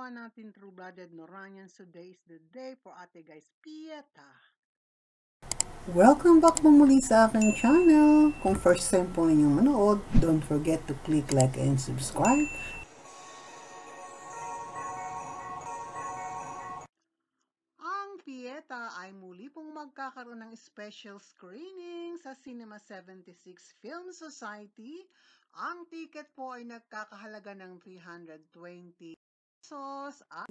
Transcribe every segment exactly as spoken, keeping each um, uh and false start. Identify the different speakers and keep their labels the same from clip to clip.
Speaker 1: kapwa natin true-blooded Noranians, today is the day for Ate Guys Pieta.
Speaker 2: Welcome back po muli sa aking channel. Kung first time po ninyong manood, don't forget to click like and subscribe.
Speaker 1: Ang Pieta ay muli pong magkakaroon ng special screening sa Cinema seventy-six Film Society. Ang ticket po ay nagkakahalaga ng three hundred twenty pesos at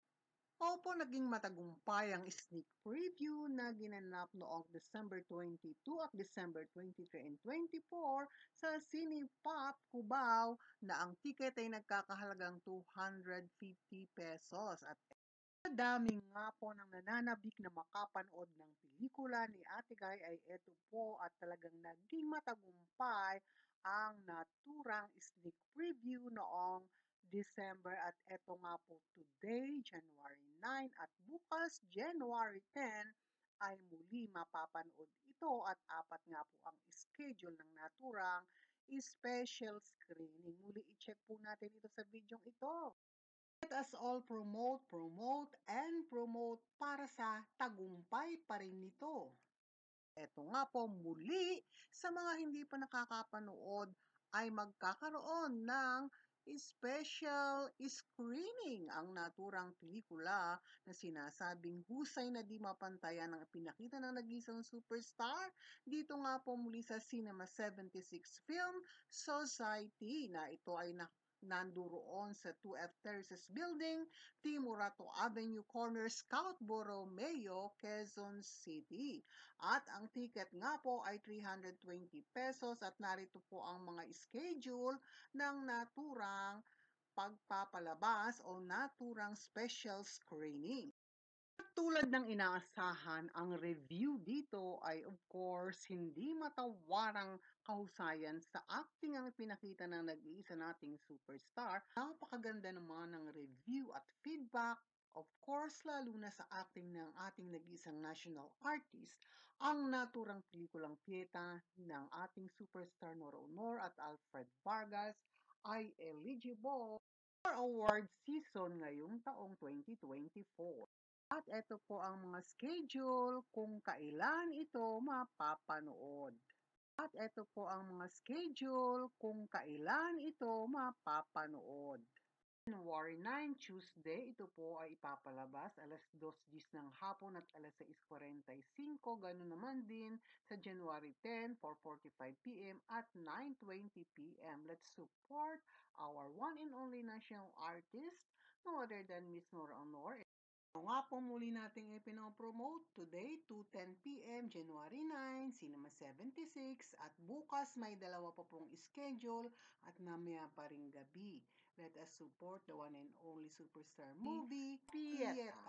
Speaker 1: Opo, naging matagumpay ang sneak preview na ginanap noong December twenty-two at December twenty-three and twenty-four sa Cinepop Cubao na ang ticket ay nagkakahalagang two hundred fifty pesos. At dami nga po ng nananabik na makapanood ng pelikula ni Ate Guy ay eto po at talagang naging matagumpay ang naturang sneak preview noong December at eto nga po today, January nine at bukas, January ten ay muli mapapanood ito at apat nga po ang schedule ng naturang special screening. Muli i-check po natin ito sa video ito. Let us all promote, promote, and promote para sa tagumpay pa rin nito. Eto nga po muli, sa mga hindi pa nakakapanood ay magkakaroon ng special screening ang naturang pelikula na sinasabing husay na di mapantayan ng pinakita ng nag-isang superstar. Dito nga po muli sa Cinema seventy-six Film Society na ito ay na nanduroon sa two F Terraces Building, Timurato Avenue Corner, Scout Borromeo, Quezon City. At ang ticket nga po ay three hundred twenty pesos at narito po ang mga schedule ng naturang pagpapalabas o naturang special screening. Tulad ng inaasahan, ang review dito ay of course hindi matawarang kahusayan sa acting ang pinakita ng nag-iisa nating superstar. Napakaganda naman ng review at feedback, of course lalo na sa acting ng ating nag-iisang national artist, ang naturang pelikulang Pieta ng ating superstar Nora Honor at Alfred Vargas ay eligible for award season ngayong taong twenty twenty-four. At ito po ang mga schedule kung kailan ito mapapanood. At ito po ang mga schedule kung kailan ito mapapanood. January nine, Tuesday, ito po ay ipapalabas alas dos ng hapon at alas sais forty-five. Ganun naman din sa January ten, four forty-five p m at nine twenty p m Let's support our one and only national artist, no other than Miss Nora Honor. Ito nga po muli nating ipinopromote today, two ten p m, January nine, Cinema seventy-six, at bukas may dalawa pa pong schedule at mamaya pa ring gabi. Let us support the one and only superstar movie, Pieta.